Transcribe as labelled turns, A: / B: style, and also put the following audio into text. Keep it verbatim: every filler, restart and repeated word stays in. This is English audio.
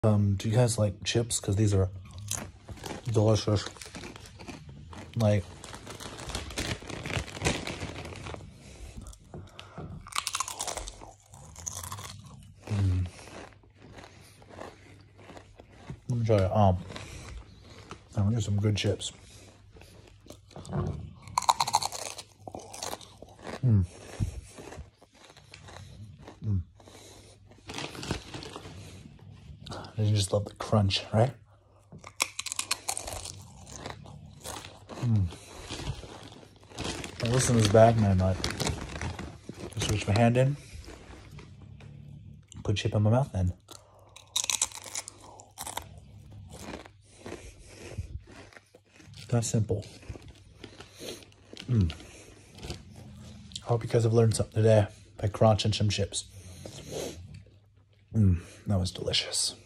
A: Um, do you guys like chips? Because these are delicious. Like, mm. Let me try it. Um, I'm gonna get some good chips. Mm. Mm. You just love the crunch, right? Mm. I listen to this bag, man. Like, just switch my hand in, put chip in my mouth, and that simple. Mm. I hope you guys have learned something today by crunching some chips. Mm, that was delicious.